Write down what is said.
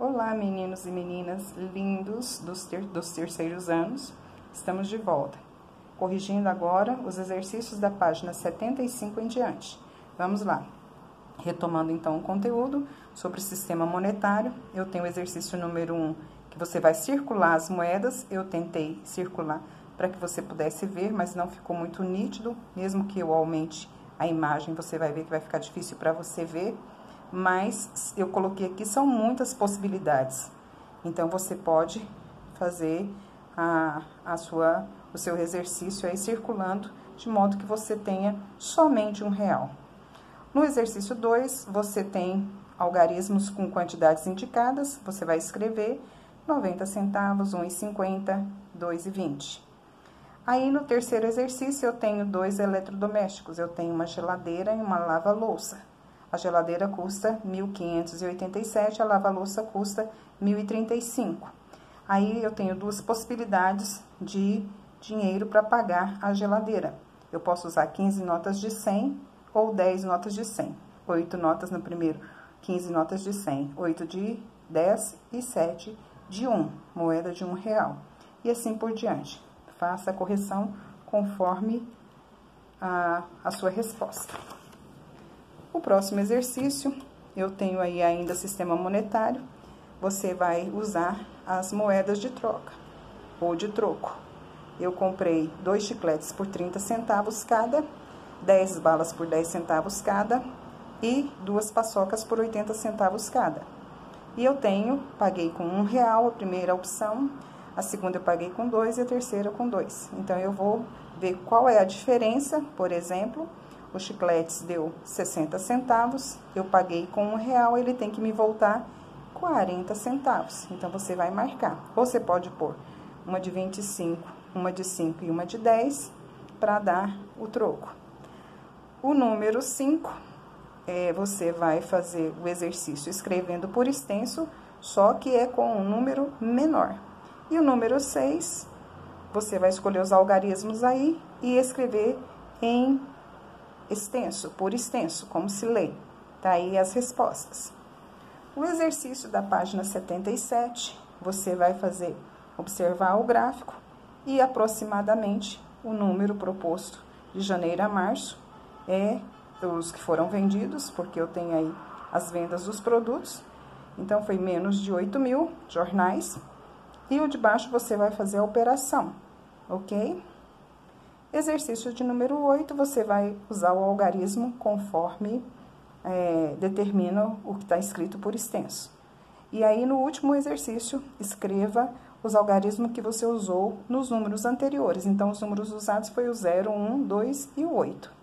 Olá, meninos e meninas lindos dos terceiros anos. Estamos de volta, corrigindo agora os exercícios da página 75 em diante. Vamos lá. Retomando, então, o conteúdo sobre o sistema monetário, eu tenho o exercício número 1, que você vai circular as moedas. Eu tentei circular para que você pudesse ver, mas não ficou muito nítido. Mesmo que eu aumente a imagem, você vai ver que vai ficar difícil para você ver. Mas eu coloquei aqui, são muitas possibilidades. Então, você pode fazer o seu exercício aí circulando, de modo que você tenha somente R$1. No exercício 2, você tem algarismos com quantidades indicadas. Você vai escrever 90 centavos, 1,50, 2,20. Aí, no terceiro exercício, eu tenho 2 eletrodomésticos. Eu tenho uma geladeira e uma lava-louça. A geladeira custa R$ 1.587, a lava-louça custa R$ 1.035. Aí, eu tenho 2 possibilidades de dinheiro para pagar a geladeira. Eu posso usar 15 notas de 100 ou 10 notas de 100. 8 notas no primeiro, 15 notas de 100, 8 de 10 e 7 de 1, moeda de R$1. E assim por diante. Faça a correção conforme a sua resposta. O próximo exercício, eu tenho aí ainda sistema monetário. Você vai usar as moedas de troca ou de troco. Eu comprei 2 chicletes por 30 centavos cada, 10 balas por 10 centavos cada e 2 paçocas por 80 centavos cada. E eu paguei com R$1 a primeira opção, a segunda eu paguei com 2 e a terceira com 2. Então, eu vou ver qual é a diferença. Por exemplo, os chicletes deu 60 centavos, eu paguei com R$1, ele tem que me voltar 40 centavos. Então, você vai marcar. Ou você pode pôr uma de 25, uma de 5 e uma de 10 para dar o troco. O número 5, você vai fazer o exercício escrevendo por extenso, só que é com um número menor. E o número 6, você vai escolher os algarismos aí e escrever em extenso, por extenso, como se lê. Tá aí as respostas. O exercício da página 77, você vai observar o gráfico e aproximadamente o número proposto de janeiro a março os que foram vendidos, porque eu tenho aí as vendas dos produtos. Então, foi menos de 8.000 jornais. E o de baixo você vai fazer a operação, ok? Exercício de número 8, você vai usar o algarismo conforme determina o que está escrito por extenso. E aí, no último exercício, escreva os algarismos que você usou nos números anteriores. Então, os números usados foi o 0, 1, 2 e o 8.